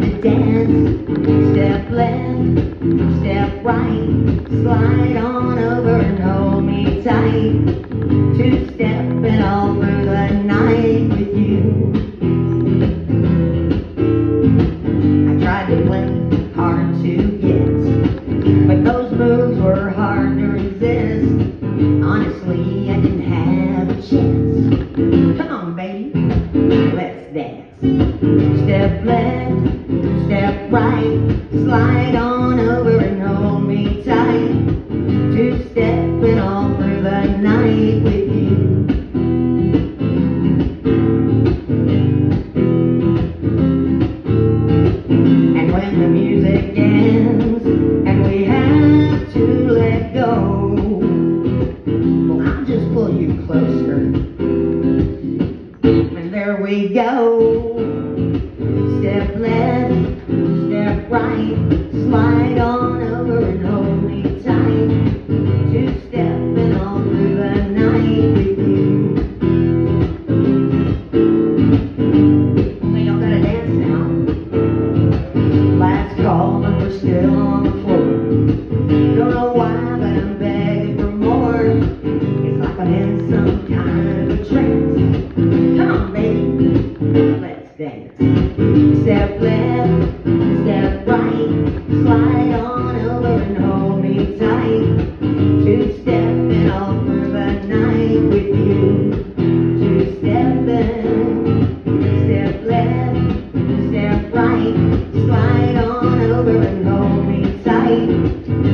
to dance. Step left, step right, slide on over and hold me tight. Two-stepping all through the night with you. I tried to play hard to get, but those moves were hard to resist. Honestly, I didn't have a chance. Come on, baby, let's dance. Step left, step right, slide on over and hold me tight. Two-stepping all through the night with you. And when the music ends and we have to let go, well, I'll just pull you closer, and there we go. Step left, step right, slide on over and hold me tight. Two-stepping all through the night with you. Well, y'all gotta dance now. Last call, but we're still on the floor. Don't know why, but I'm begging for more. It's like I'm in some kind of a trance. Come on, baby, let's dance. Step left, step right, slide on over and hold me tight. Two-stepping all through the night with you. Two-stepping, step left, step right, slide on over and hold me tight.